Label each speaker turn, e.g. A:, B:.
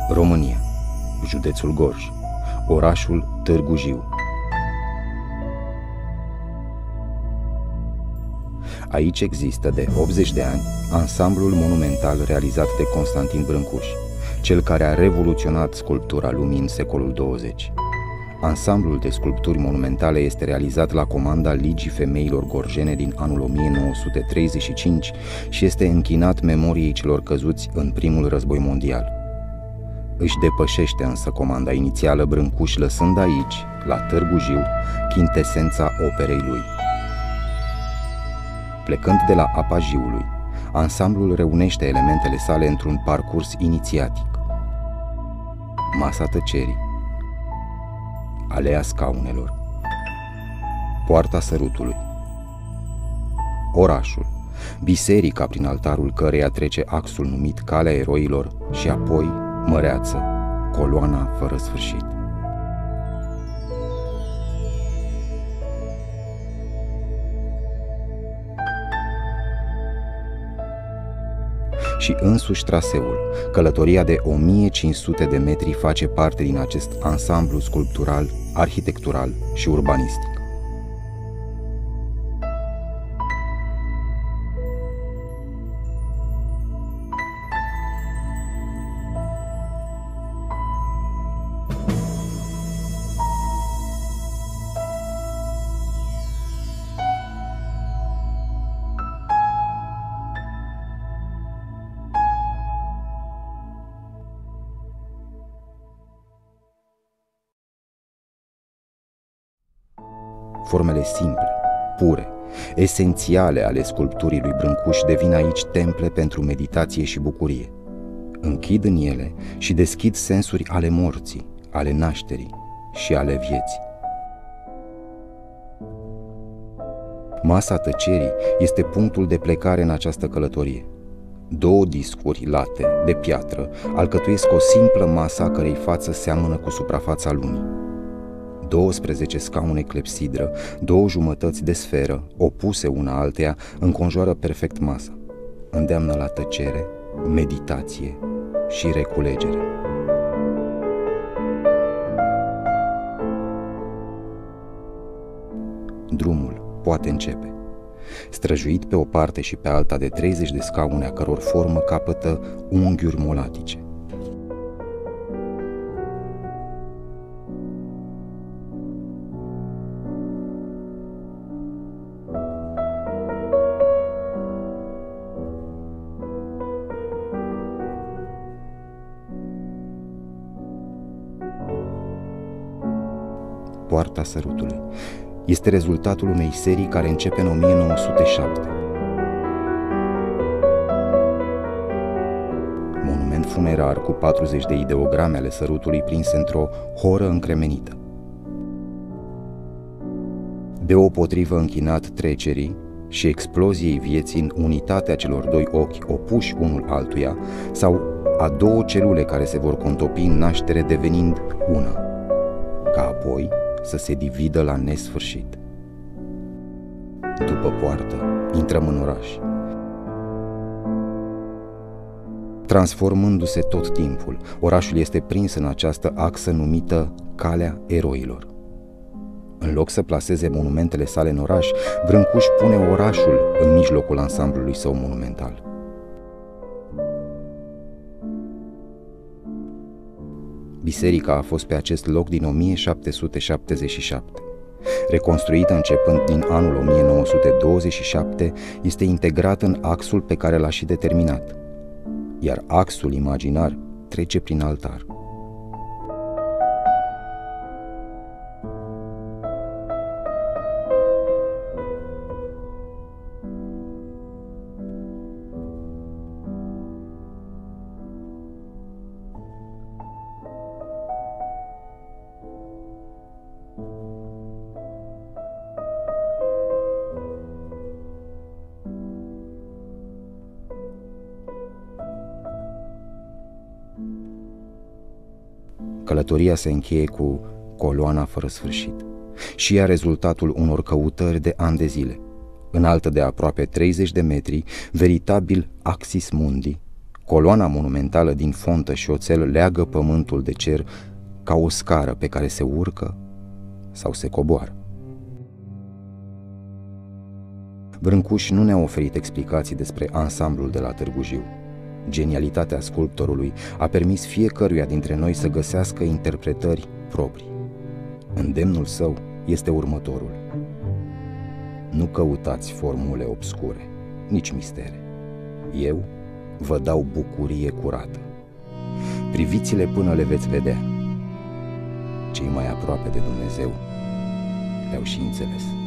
A: România, județul Gorj, orașul Târgu Jiu. Aici există de 80 de ani ansamblul monumental realizat de Constantin Brâncuș, cel care a revoluționat sculptura lumii în secolul 20. Ansamblul de sculpturi monumentale este realizat la comanda Ligii Femeilor Gorjene din anul 1935 și este închinat memoriei celor căzuți în primul război mondial. Își depășește însă comanda inițială Brâncuș, lăsând aici, la Târgu Jiu, chintesența operei lui. Plecând de la apa Jiului, ansamblul reunește elementele sale într-un parcurs inițiatic. Masa tăcerii, Aleea Scaunelor, Poarta Sărutului, orașul, biserica prin altarul căreia trece axul numit Calea Eroilor și apoi Măreață, coloana fără sfârșit. Și însuși traseul, călătoria de 1500 de metri, face parte din acest ansamblu sculptural, arhitectural și urbanistic. Formele simple, pure, esențiale ale sculpturii lui Brâncuș devin aici temple pentru meditație și bucurie. Închid în ele și deschid sensuri ale morții, ale nașterii și ale vieții. Masa tăcerii este punctul de plecare în această călătorie. Două discuri late, de piatră, alcătuiesc o simplă masă a cărei față seamănă cu suprafața lunii. 12 scaune clepsidră, două jumătăți de sferă, opuse una alteia, înconjoară perfect masa. Îndeamnă la tăcere, meditație și reculegere. Drumul poate începe. Străjuit pe o parte și pe alta de 30 de scaune a căror formă capătă unghiuri molatice. Poarta Sărutului este rezultatul unei serii care începe în 1907. Monument funerar cu 40 de ideograme ale sărutului prinse într-o horă încremenită. Deopotrivă închinat trecerii și exploziei vieții în unitatea celor doi ochi opuși unul altuia sau a două celule care se vor contopi în naștere devenind una, ca apoi să se dividă la nesfârșit. După poartă, intrăm în oraș, transformându-se tot timpul. Orașul este prins în această axă numită Calea Eroilor. În loc să plaseze monumentele sale în oraș, Brâncuș pune orașul în mijlocul ansamblului său monumental. Biserica a fost pe acest loc din 1777. Reconstruită începând din anul 1927, este integrată în axul pe care l-a și determinat, iar axul imaginar trece prin altar. Călătoria se încheie cu coloana fără sfârșit și ea rezultatul unor căutări de ani de zile. Înaltă de aproape 30 de metri, veritabil axis mundi, Coloana monumentală din fontă și oțel leagă pământul de cer ca o scară pe care se urcă sau se coboară. Brâncuș nu ne-a oferit explicații despre ansamblul de la Târgu Jiu. Genialitatea sculptorului a permis fiecăruia dintre noi să găsească interpretări proprii. Îndemnul său este următorul: nu căutați formule obscure, nici mistere. Eu vă dau bucurie curată. Priviți-le până le veți vedea. Cei mai aproape de Dumnezeu le-au și înțeles.